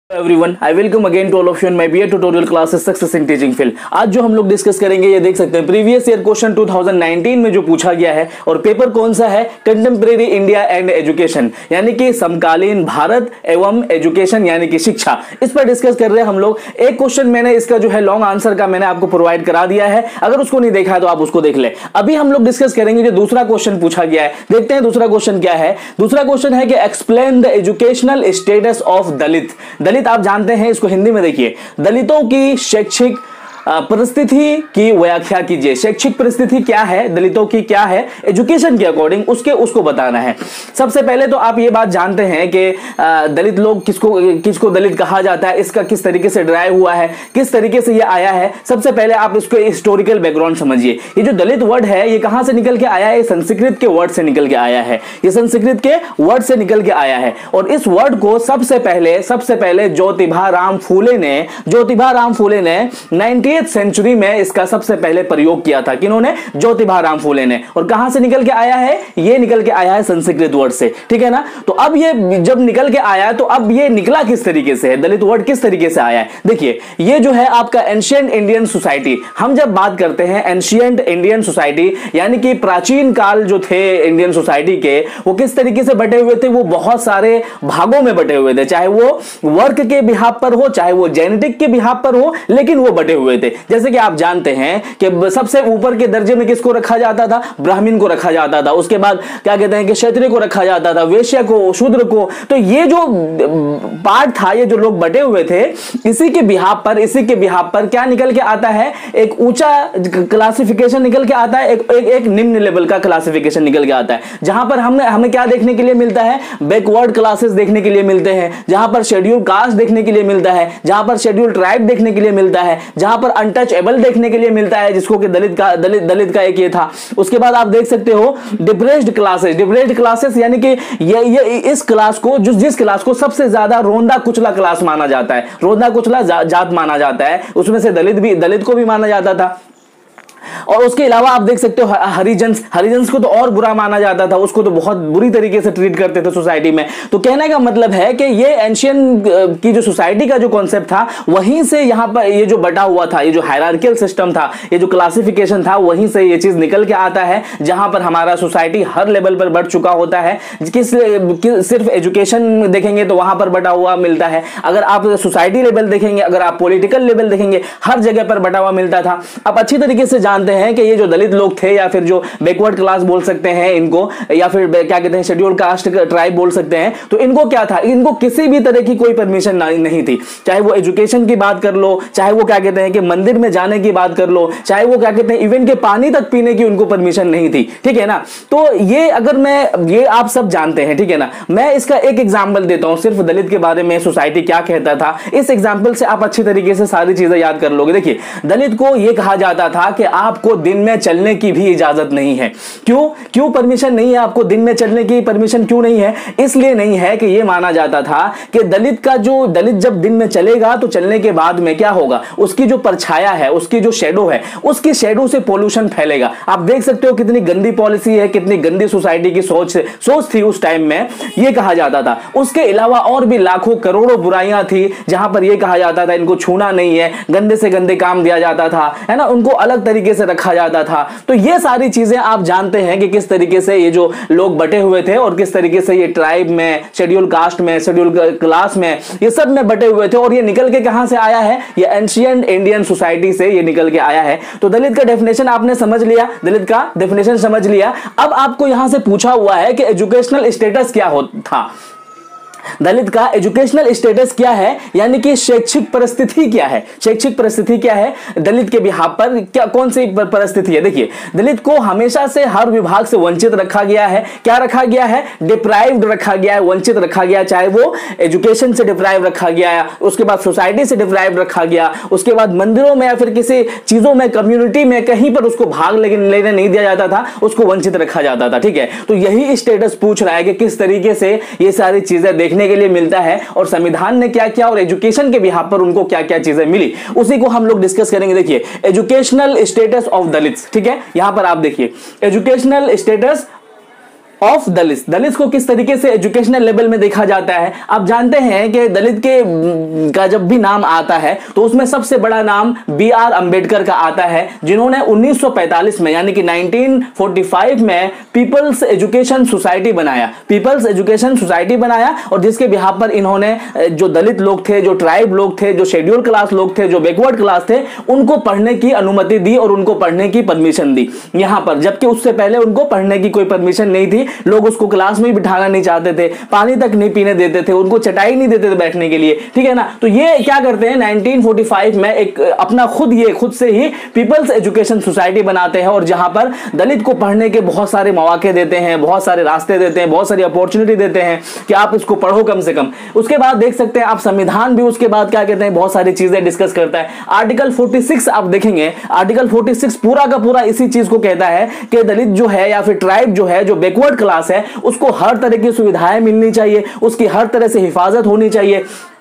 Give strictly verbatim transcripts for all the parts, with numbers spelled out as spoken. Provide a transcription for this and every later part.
Everyone, I welcome again to all of you in my BA tutorial classes success in teaching field. आज जो हम लोग discuss करेंगे ये देख सकते हैं previous year question two thousand nineteen में जो पूछा गया है और पेपर कौन सा है, कंटेम्प्रेरी इंडिया एंड एजुकेशन, यानी कि समकालीन भारत एवं एजुकेशन यानी कि शिक्षा, इस पर डिस्कस कर रहे हैं हम लोग। एक क्वेश्चन मैंने इसका जो है लॉन्ग आंसर का मैंने आपको प्रोवाइड करा दिया है, अगर उसको नहीं देखा है तो आप उसको देख ले। अभी हम लोग डिस्कस करेंगे जो दूसरा क्वेश्चन पूछा गया है। देखते हैं दूसरा क्वेश्चन क्या है। दूसरा क्वेश्चन है कि explain the educational status of Dalit. दलित आप जानते हैं, इसको हिंदी में देखिए, दलितों की शैक्षिक परिस्थिति की व्याख्या कीजिए। शैक्षिक परिस्थिति क्या है, दलितों की क्या है, एजुकेशन के अकॉर्डिंग उसके उसको बताना है। सबसे पहले तो आप ये बात जानते हैं कि दलित लोग किसको किसको दलित कहा जाता है, इसका किस तरीके से ड्राइव हुआ है, किस तरीके से ये आया है। सबसे पहले आप इसको हिस्टोरिकल बैकग्राउंड समझिए। ये जो दलित वर्ड है ये कहां से निकल के आया है, संस्कृत के वर्ड से निकल के आया है। ये संस्कृत के वर्ड से निकल के आया है और इस वर्ड को सबसे पहले सबसे पहले ज्योतिबा राम फूले ने ज्योतिबा राम फूले ने नाइनटीन सेंचुरी में इसका सबसे पहले प्रयोग किया था। किन्होंने? ज्योतिबा राम फूले ने। और कहां से निकल के आया है? ये निकल के आया है संस्कृत वर्ड से, ठीक है ना। तो अब ये जब निकल के आया तो अब ये निकला किस तरीके से है, दलित वर्ड किस तरीके से आया है। देखिए, ये जो है आपका एंशिएंट इंडियन सोसाइटी। हम जब बात करते हैं एंशिएंट इंडियन सोसाइटी यानी कि प्राचीन काल जो थे इंडियन सोसाइटी के, वो किस तरीके से बटे हुए थे, वो बहुत सारे भागों में बटे हुए थे। चाहे वो वर्क के बिहाफ पर हो, चाहे वो जेनेटिक के बिहाफ पर हो, लेकिन वो बटे हुए थे। जैसे कि आप जानते हैं कि सबसे ऊपर के दर्जे में किसको रखा जाता था? ब्राह्मण को रखा जाता था। उसके बाद क्या कहते हैं कि क्षत्रिय को रखा जाता था, वैश्य को, शूद्र को। तो ये जो पार्ट था, ये जो लोग बटे हुए थे, इसी के बिहाफ पर इसी के बिहाफ पर क्या निकल के आता है, एक ऊंचा क्लासिफिकेशन निकल के आता है, एक, एक, एक निम्न लेवल का क्लासिफिकेशन निकल के आता है। जहां पर हमने हमें क्या देखने के लिए मिलता है, बैकवर्ड क्लासेस देखने के लिए मिलते हैं, जहां पर शेड्यूल कास्ट देखने के लिए मिलता है, जहां पर शेड्यूल ट्राइब देखने के लिए मिलता है, जहां पर अनटचेबल देखने के लिए मिलता है, जिसको कि दलित का दलित दलित का एक ये था। उसके बाद आप देख सकते हो डिप्रेस्ड क्लासेस। डिप्रेस्ड क्लासेस यानी कि ये ये इस क्लास को जो जिस क्लास को सबसे ज्यादा रोंदा कुचला क्लास माना जाता है, रोंदा कुचला जा, जात माना जाता है, उसमें से दलित भी दलित को भी माना जाता था। और उसके अलावा आप देख सकते हो हरिजन्स हरिजन्स को तो और बुरा माना जाता था, उसको तो बहुत बुरी तरीके से ट्रीट करते थे सोसाइटी में। तो कहने का मतलब है कि ये एंशियन की जो सोसाइटी का जो कॉन्सेप्ट था, वहीं से यहाँ पर ये जो बटा हुआ था, ये जो हायरार्कियल सिस्टम था, ये जो क्लासिफिकेशन था, वहीं से ये चीज निकल के आता है, जहां पर हमारा सोसाइटी हर लेवल पर बढ़ चुका होता है। किस सिर्फ एजुकेशन देखेंगे तो वहां पर बटा हुआ मिलता है, अगर आप सोसाइटी लेवल देखेंगे, अगर आप पॉलिटिकल लेवल देखेंगे, हर जगह पर बटा हुआ मिलता था। आप अच्छी तरीके से जानते हैं कि ये जो दलित लोग थे, या फिर जो बैकवर्ड क्लास बोल सकते हैं इनको, या फिर क्या कहते हैं शेड्यूल कास्ट ट्राइब बोल सकते हैं, तो इनको क्या था, इनको किसी भी तरह की कोई परमिशन नहीं थी। चाहे वो एजुकेशन की बात कर लो, चाहे वो क्या कहते हैं कि मंदिर में जाने की बात कर लो, चाहे वो क्या कहते हैं इवन के पानी तक पीने की उनको परमिशन नहीं थी, ठीक है ना। तो ये अगर मैं ये आप सब जानते हैं, ठीक है ना। मैं इसका एक एग्जाम्पल देता हूं, सिर्फ दलित के बारे में सोसाइटी क्या कहता था, इस एग्जाम्पल से आप अच्छी तरीके से सारी चीजें याद कर लोगे। देखिए, दलित को यह कहा जाता था कि आपको दिन में चलने की भी इजाजत नहीं है। क्यों क्यों परमिशन नहीं है आपको दिन में चलने की? परमिशन क्यों नहीं है? इसलिए नहीं है कि यह माना जाता था कि दलित का जो दलित जब दिन में चलेगा तो चलने के बाद में क्या होगा, उसकी जो परछाया है, उसकी जो शेडो है, उसकी शेडो से पोल्यूशन फैलेगा। आप देख सकते हो कितनी गंदी पॉलिसी है, कितनी गंदी सोसाइटी की सोच सोच थी उस टाइम में, यह कहा जाता था। उसके अलावा और भी लाखों करोड़ों बुराइयां थी, जहां पर यह कहा जाता था इनको छूना नहीं है, गंदे से गंदे काम दिया जाता था, है ना, उनको अलग तरीके से रखा जाता था। तो ये सारी चीजें आप जानते हैं कि किस तरीके से ये जो लोग बटे हुए थे और किस तरीके से ये ट्राइब में, शेड्यूल कास्ट में, शेड्यूल क्लास में, ये सब में बटे हुए थे। और ये निकल के कहां से आया है? ये एंशिएंट इंडियन सोसाइटी से ये निकल के आया है। तो दलित का डेफिनेशन आपने समझ लिया, दलित का डेफिनेशन समझ लिया। अब आपको यहां से पूछा हुआ है कि एजुकेशनल स्टेटस क्या था, दलित का एजुकेशनल स्टेटस क्या है, यानी कि शैक्षिक परिस्थिति क्या है। शैक्षिक परिस्थिति क्या है दलित के बिहाफ पर, क्या कौन सी परिस्थिति है? देखिए, दलित को हमेशा से हर विभाग से वंचित रखा गया है। क्या रखा गया है? डिप्राइव्ड रखा गया है, वंचित रखा गया। चाहे वो एजुकेशन से डिप्राइव रखा गया, उसके बाद सोसाइटी से डिप्राइव रखा गया, उसके बाद मंदिरों में या फिर किसी चीजों में, कम्युनिटी में कहीं पर उसको भाग लेने नहीं दिया जाता था, उसको वंचित रखा जाता था, ठीक है। तो यही स्टेटस पूछ रहा है कि किस तरीके से ये सारी चीजें देखने के लिए मिलता है और संविधान ने क्या किया और एजुकेशन के बिहाफ पर उनको क्या क्या चीजें मिली, उसी को हम लोग डिस्कस करेंगे। देखिए, एजुकेशनल स्टेटस ऑफ दलित्स, ठीक है। यहां पर आप देखिए एजुकेशनल स्टेटस ऑफ दलित, दलित को किस तरीके से एजुकेशनल लेवल में देखा जाता है। आप जानते हैं कि दलित के का जब भी नाम आता है तो उसमें सबसे बड़ा नाम बी आर अंबेडकर का आता है, जिन्होंने उन्नीस सौ पैंतालीस में यानी कि उन्नीस सौ पैंतालीस में पीपल्स एजुकेशन सोसाइटी बनाया, पीपल्स एजुकेशन सोसाइटी बनाया और जिसके बिहाफ पर इन्होंने जो दलित लोग थे, जो ट्राइब लोग थे, जो शेड्यूल क्लास लोग थे, जो बैकवर्ड क्लास थे, उनको पढ़ने की अनुमति दी और उनको पढ़ने की परमिशन दी यहां पर, जबकि उससे पहले उनको पढ़ने की कोई परमिशन नहीं थी। लोग उसको क्लास में बिठाना नहीं चाहते थे, पानी तक नहीं पीने देते थे, उनको चटाई नहीं देते थे बैठने के लिए, ठीक है ना। तो ये क्या करते हैं उन्नीस सौ पैंतालीस में एक अपना खुद ये खुद से ही पीपल्स एजुकेशन सोसाइटी बनाते हैं और जहां पर दलित को पढ़ने के बहुत सारे मौके देते हैं, बहुत सारे रास्ते देते हैं, बहुत सारी अपॉर्चुनिटी देते हैं कि आप इसको पढ़ो कम से कम। उसके बाद देख सकते हैं आप संविधान भी उसके बाद क्या कहते हैं, बहुत सारी चीजें डिस्कस करता है। आर्टिकल छियालीस आप देखेंगे, आर्टिकल छियालीस पूरा का पूरा इसी चीज को कहता है कि दलित जो है या फिर ट्राइब जो है, जो बैकवर्ड क्लास है, उसको हर तरह की सुविधाएं मिलनी चाहिए, उसकी हर तरह से हिफाजत होनी चाहिए।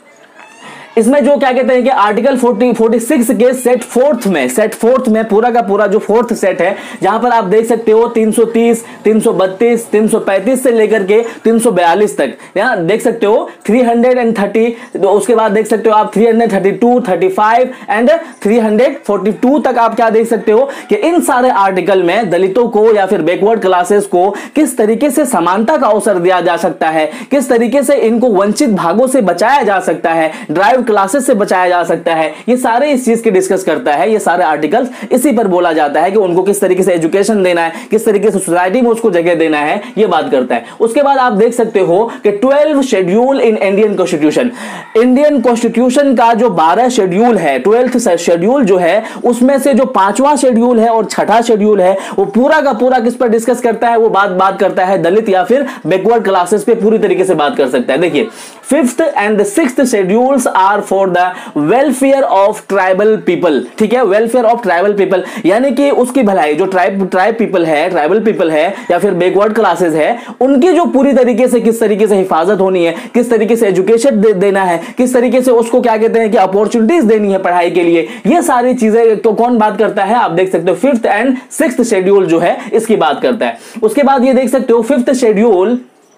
इसमें जो क्या कहते हैं कि आर्टिकल चालीस, छियालीस के सेट फोर्थ में सेट फोर्थ में पूरा का पूरा जो फोर्थ सेट है, जहां पर आप देख सकते हो तीन सौ तीस, तीन सौ बत्तीस, तीन सौ पैंतीस से लेकर के तीन सौ बयालीस तक, यहां देख सकते हो तीन सौ तीस, तो उसके बाद देख सकते हो आप तीन सौ बत्तीस, पैंतीस एंड तीन सौ बयालीस तक आप क्या देख सकते हो कि इन सारे आर्टिकल में दलितों को या फिर बैकवर्ड क्लासेस को किस तरीके से समानता का अवसर दिया जा सकता है, किस तरीके से इनको वंचित भागों से बचाया जा सकता है, ड्राइव क्लासेस से बचाया जा सकता है, ये सारे इस चीज की डिस्कस करता है। ये सारे आर्टिकल्स इसी पर बोला जाता है कि उनको किस तरीके से एजुकेशन देना है, किस तरीके से सोसाइटी में उसको जगह देना है, ये बात करता है। उसके बाद आप देख सकते हो कि twelve schedule in Indian constitution, Indian constitution का जो बारह शेड्यूल है, ट्वेल्थ शेड्यूल जो है, उसमें से जो पांचवा शेड्यूल है और छठा शेड्यूल है, वो पूरा का पूरा किस पर डिस्कस करता है, वो बात बात करता है दलित या फिर बैकवर्ड क्लासेस पे पूरी तरीके से बात कर सकता है। देखिए, fifth and the sixth schedules are for the welfare of tribal people, ठीक है, वेलफेयर ऑफ ट्राइबल पीपल, यानी कि उसकी भलाई, जो ट्राइब ट्राइब पीपल है, ट्राइबल पीपल है या फिर बैकवर्ड क्लासेस है, उनकी जो पूरी तरीके से किस तरीके से हिफाजत होनी है, किस तरीके से एजुकेशन दे, देना है, किस तरीके से उसको क्या कहते हैं कि अपॉर्चुनिटीज देनी है पढ़ाई के लिए, ये सारी चीजें तो कौन बात करता है, आप देख सकते हो फिफ्थ एंड सिक्स्थ शेड्यूल जो है इसकी बात करता है। उसके बाद ये देख सकते हो fifth schedule,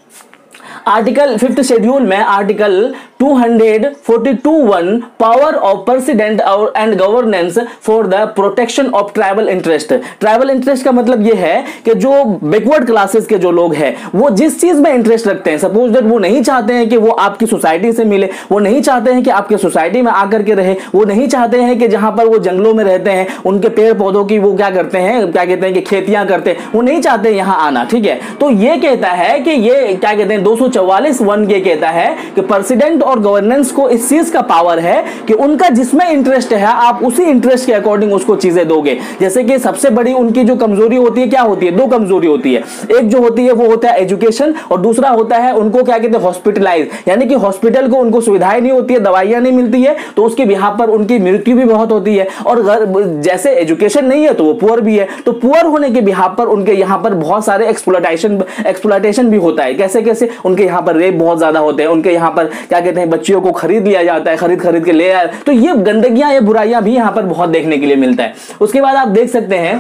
article fifth schedule में article two forty two one power of president और and governance for the protection of tribal interest. Tribal interest का मतलब यह है कि जो बैकवर्ड क्लासेस के जो लोग हैं वो जिस चीज में इंटरेस्ट रखते हैं, सपोज दैट वो नहीं चाहते हैं कि वो आपकी सोसाइटी से मिले, वो नहीं चाहते हैं कि आपके सोसाइटी में आकर के रहे, वो नहीं चाहते हैं कि जहां पर वो जंगलों में रहते हैं उनके पेड़ पौधों की वो क्या करते हैं, क्या कहते हैं कि खेतियां करते हैं, वो नहीं चाहते यहां आना, ठीक है। तो ये कहता है कि ये क्या कहते हैं दो सौ चौवालीस वन ये कहता है कि प्रेसिडेंट और गवर्नेंस को इस चीज का पावर है कि उनका जिसमें इंटरेस्ट है आप उसी इंटरेस्ट के अकॉर्डिंग उसको चीजें दोगे। जैसे कि सबसे बड़ी उनकी जो कमजोरी होती है, क्या होती है, दो कमजोरी होती है, एक जो होती है वो होता है एजुकेशन और दूसरा होता है उनको क्या कहते हैं हॉस्पिटलाइज, यानी कि हॉस्पिटल को उनको सुविधाएं नहीं होती है, दवाइयां नहीं मिलती है, तो उसके बिहाफ पर उनकी मृत्यु भी बहुत होती है। और जैसे एजुकेशन नहीं है तो वो पुअर भी है, तो पुअर होने के बिहाफ पर उनके यहाँ पर बहुत सारे एक्सप्लॉयटेशन एक्सप्लॉयटेशन भी होता है। कैसे कैसे उनके यहाँ पर रेप बहुत ज्यादा होते हैं, उनके यहाँ पर क्या कहते हैं बच्चियों को खरीद लिया जाता है, खरीद खरीद के ले आया, तो ये गंदगियां, ये बुराइयां भी यहाँ पर बहुत देखने के लिए मिलता है। उसके बाद आप देख सकते हैं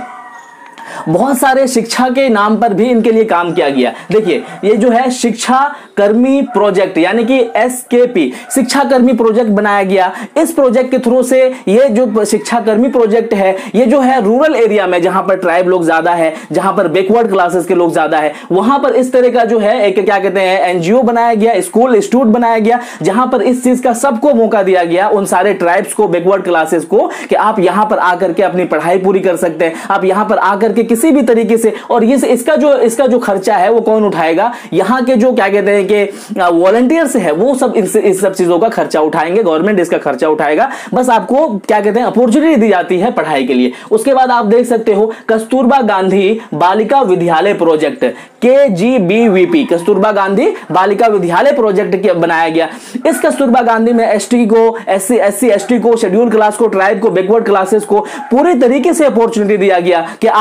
बहुत सारे शिक्षा के नाम पर भी इनके लिए काम किया गया। देखिए ये जो है शिक्षा कर्मी प्रोजेक्ट यानी कि एस के पी, शिक्षा कर्मी प्रोजेक्ट बनाया गया। इस प्रोजेक्ट के थ्रू से ये जो शिक्षा कर्मी प्रोजेक्ट है ये जो है रूरल एरिया में जहां पर ट्राइब लोग ज्यादा है, जहां पर बैकवर्ड क्लासेस के लोग ज्यादा है, वहां पर इस तरह का जो है एक क्या कहते हैं एनजीओ बनाया गया, स्कूल इंस्टीट्यूट बनाया गया, जहां पर इस चीज का सबको मौका दिया गया, उन सारे ट्राइब्स को, बैकवर्ड क्लासेस को, कि आप यहां पर आकर के अपनी पढ़ाई पूरी कर सकते हैं, आप यहां पर आकर के किसी भी तरीके से। और ये इसका जो इसका जो खर्चा है वो कौन उठाएगा, यहाँ के जो क्या कहते हैं कि वॉलंटियर्स है वो सब इस, इस सब चीजों का खर्चा उठाएंगे, गवर्नमेंट इसका खर्चा उठाएगा, बस आपको क्या कहते हैं अपॉर्चुनिटी दी जाती है पढ़ाई के लिए। उसके बाद आप देख सकते हो कस्तूरबा गांधी बालिका विद्यालय project, K G B V P, Kasturba Gandhi बालिका विद्यालय प्रोजेक्ट बनाया गया। इस कस्तूरबा गांधी में एसटी को, एससी एससी एसटी को, शेड्यूल क्लास को, ट्राइब को, बैकवर्ड क्लासेस को पूरी तरीके से अपॉर्चुनिटी दिया गया कि आप लोग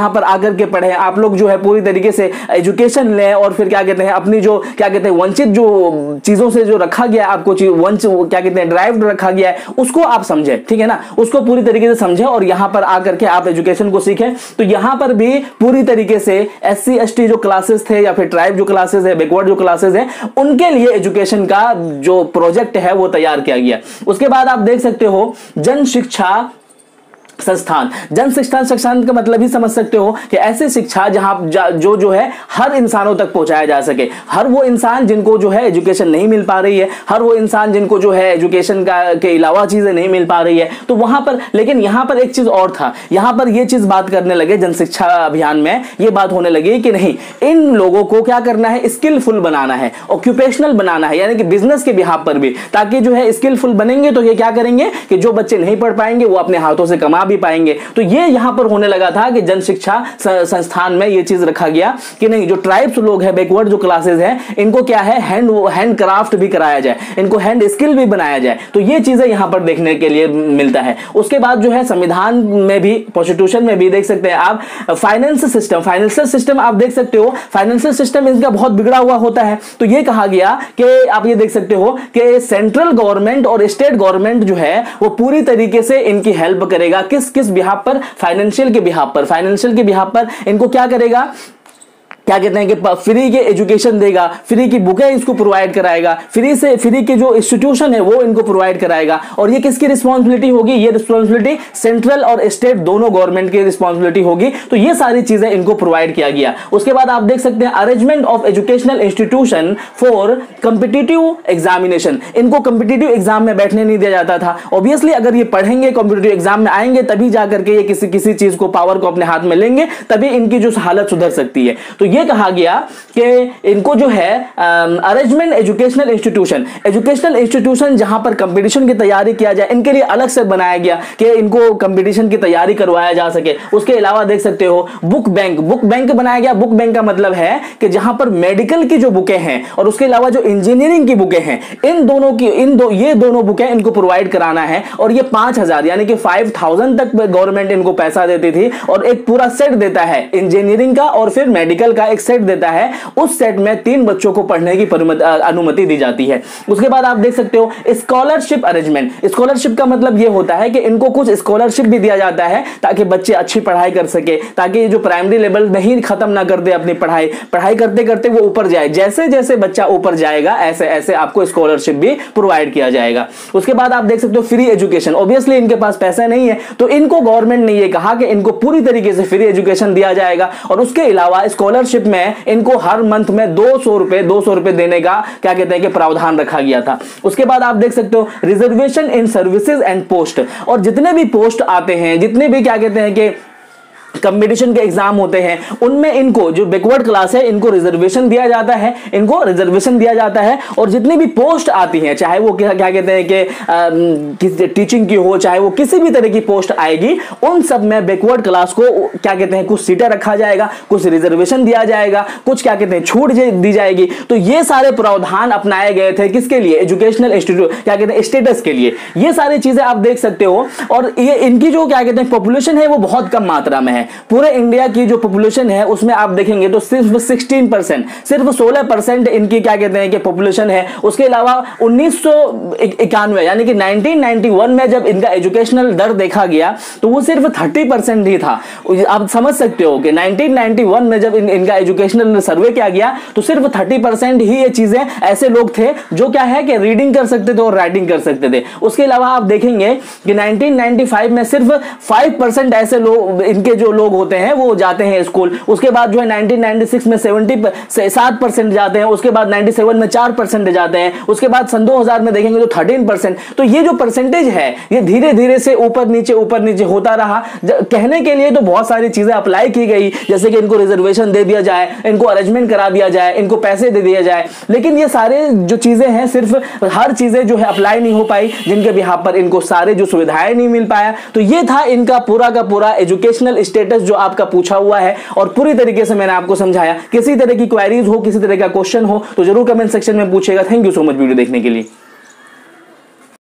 यहाँ पर आकर के पढ़े, आप लोग जो है पूरी तरीके से एजुकेशन लें और फिर क्या कहते हैं अपनी जो क्या कहते हैं वंचित जो चीजों से जो रखा गया आपको वंच क्या कहते हैं ड्राइव रखा गया है उसको आप समझे, ठीक है ना, उसको पूरी तरीके से समझे और यहाँ पर आकर के आप एजुकेशन को सीखें। तो यहाँ पर भी पूरी तरीके से एस सी एस टी जो क्लासेस थे या फिर ट्राइब जो क्लासेस है, बैकवर्ड जो क्लासेस है, उनके लिए एजुकेशन का जो प्रोजेक्ट है वो तैयार किया गया। उसके बाद आप देख सकते हो जन शिक्षा संस्थान। जन शिक्षा संस्थान का मतलब ही समझ सकते हो कि ऐसी शिक्षा जहां जो जो है हर इंसानों तक पहुंचाया जा सके, हर वो इंसान जिनको जो है एजुकेशन नहीं मिल पा रही है, हर वो इंसान जिनको जो है एजुकेशन का के अलावा चीजें नहीं मिल पा रही है, तो वहां पर लेकिन यहां पर एक चीज और था, यहां पर ये चीज बात करने लगे जन शिक्षा अभियान में, ये बात होने लगी कि नहीं इन लोगों को क्या करना है, स्किलफुल बनाना है, ऑक्यूपेशनल बनाना है, यानी कि बिजनेस के बिहाफ पर भी, ताकि जो है स्किलफुल बनेंगे तो ये क्या करेंगे कि जो बच्चे नहीं पढ़ पाएंगे वो अपने हाथों से कमा भी पाएंगे। तो ये यहां पर होने लगा था कि जन शिक्षा संस्थान में ये चीज रखा गया कि नहीं जो ट्राइब्स लोग हैं, बैकवर्ड जो क्लासेस हैं, इनको क्या है हैंड हैंड क्राफ्ट भी कराया जाए, इनको हैंड स्किल भी बनाया जाए। तो ये चीजें यहां पर देखने के लिए मिलता है। उसके बाद जो है संविधान में भी, कॉन्स्टिट्यूशन में भी देख सकते हैं आप फाइनेंस सिस्टम, फाइनेंशियल सिस्टम आप देख सकते हो, फाइनेंशियल सिस्टम इनका बहुत बिगड़ा हुआ होता है। तो ये कहा गया कि आप ये देख सकते हो कि सेंट्रल गवर्नमेंट और स्टेट गवर्नमेंट जो है वो पूरी तरीके से इनकी हेल्प करेगा। किस किस बिहाफ पर, फाइनेंशियल के बिहाफ पर, फाइनेंशियल के बिहाफ पर इनको क्या करेगा, क्या कहते हैं कि फ्री के एजुकेशन देगा, फ्री की बुकें इसको प्रोवाइड कराएगा, फ्री से फ्री के जो इंस्टीट्यूशन है वो इनको प्रोवाइड कराएगा। और ये किसकी रिस्पांसिबिलिटी होगी, ये रिस्पांसिबिलिटी सेंट्रल और स्टेट दोनों गवर्नमेंट की रिस्पांसिबिलिटी होगी। तो ये सारी चीजें इनको प्रोवाइड किया गया। उसके बाद आप देख सकते हैं arrangement of educational institution for competitive examination, इनको कॉम्पिटिटिव एग्जाम में बैठने नहीं दिया जाता था। ऑब्वियसली अगर ये पढ़ेंगे, कॉम्पिटिटिव एग्जाम में आएंगे, तभी जाकर के ये किसी किसी चीज को, पावर को अपने हाथ में लेंगे, तभी इनकी जो हालत सुधर सकती है। तो ये कहा गया कि इनको जो है arrangement educational institution, educational institution जहां पर कंपटीशन की तैयारी किया जाए, इनके लिए अलग से बनाया गया कि इनको कंपटीशन की तैयारी करवाया जा सके। उसके अलावा देख सकते हो बुक बैंक, बुक बैंक बनाया गया। बुक बैंक का मतलब है कि जहां पर मेडिकल की जो बुकें हैं और उसके अलावा जो इंजीनियरिंग की बुकें हैं, इन दोनों की इन दो ये दोनों बुकें इनको प्रोवाइड कराना है। और ये पांच हजार यानी कि फाइव थाउजेंड तक गवर्नमेंट इनको पैसा देती थी और एक पूरा सेट देता है इंजीनियरिंग का और फिर मेडिकल का एक सेट देता है। उस सेट में तीन बच्चों को पढ़ने की अनुमति दी जाती है। उसके बाद आप देख सकते हो स्कॉलरशिप अरेंजमेंट। स्कॉलरशिप का मतलब यह होता है कि इनको कुछ स्कॉलरशिप भी दिया जाता है ताकि बच्चे अच्छी पढ़ाई कर सके, ताकि जो प्राइमरी लेवल में ही खत्म ना कर दे अपनी पढ़ाई, पढ़ाई करते करते वो ऊपर जाए। जैसे जैसे बच्चा ऊपर जाएगा ऐसे ऐसे आपको स्कॉलरशिप भी प्रोवाइड किया जाएगा। उसके बाद आप देख सकते हो फ्री एजुकेशन। ऑब्वियसली इनके पास पैसा नहीं है तो इनको गवर्नमेंट ने यह कहा कि इनको पूरी तरीके से फ्री एजुकेशन दिया जाएगा। और उसके अलावा स्कॉलरशिप में इनको हर मंथ में दो सौ रुपए दो सौ रुपए देने का क्या कहते हैं कि प्रावधान रखा गया था। उसके बाद आप देख सकते हो reservation in services and post, और जितने भी पोस्ट आते हैं, जितने भी क्या कहते हैं कि कंपटीशन के एग्जाम होते हैं, उनमें इनको जो बैकवर्ड क्लास है इनको रिजर्वेशन दिया जाता है, इनको रिजर्वेशन दिया जाता है। और जितनी भी पोस्ट आती हैं, चाहे वो क्या, क्या कहते हैं कि टीचिंग की हो, चाहे वो किसी भी तरह की पोस्ट आएगी, उन सब में बैकवर्ड क्लास को क्या कहते हैं कुछ सीटें रखा जाएगा, कुछ रिजर्वेशन दिया जाएगा, कुछ क्या कहते हैं छूट दी जाएगी। तो ये सारे प्रावधान अपनाए गए थे किसके लिए, एजुकेशनल इंस्टीट्यूट क्या कहते हैं स्टेटस के लिए। ये सारी चीजें आप देख सकते हो। और ये इनकी जो क्या कहते हैं पॉपुलेशन है वो बहुत कम मात्रा में है। पूरे इंडिया की जो पॉपुलेशन है उसमें आप देखेंगे तो सिर्फ सोलह परसेंट, सिर्फ सोलह परसेंट इनकी क्या कहते हैं कि पॉपुलेशन है। उसके अलावा उन्नीस सौ इक्यानवे यानी कि नाइनटीन नाइंटी वन में जब इनका एजुकेशनल दर देखा गया तो वो सिर्फ तीस परसेंट ही था। आप समझ सकते हो कि नाइनटीन नाइंटी वन में जब इन, इनका एजुकेशनल सर्वे किया गया तो सिर्फ तीस परसेंट ही ये चीजें ऐसे लोग थे जो क्या है कि रीडिंग कर सकते थे और राइटिंग कर सकते थे। उसके अलावा आप देखेंगे कि नाइनटीन नाइंटी फाइव में सिर्फ पाँच परसेंट ऐसे लोग, इनके जो लोग होते हैं वो जाते हैं स्कूल। उसके बाद जो है नाइनटीन नाइंटी सिक्स में सत्तर सात परसेंट जाते हैं। उसके बाद सत्तानवे में चार परसेंट जाते हैं। उसके बाद सन दो हज़ार में देखेंगे तो तेरह परसेंट। तो ये जो परसेंटेज है ये धीरे धीरे से ऊपर नीचे ऊपर नीचे होता रहा। कहने के लिए तो बहुत सारी चीजें अप्लाई की गई, जैसे कि इनको रिजर्वेशन दे दिया जाए, इनको अरेंजमेंट करा दिया जाए, इनको पैसे दे दिया जाए, लेकिन ये सारे जो चीजें हैं सिर्फ हर चीजें जो है अप्लाई नहीं हो पाई, जिनके बिहाफ पर इनको सारे जो सुविधाएं नहीं मिल पाया। तो ये था इनका पूरा का पूरा एजुकेशनल स्टेटस जो आपका पूछा हुआ है और पूरी तरीके से मैंने आपको समझाया। किसी तरह की क्वेरीज हो, किसी तरह का क्वेश्चन हो तो जरूर कमेंट सेक्शन में पूछेगा। Thank you so much video देखने के लिए।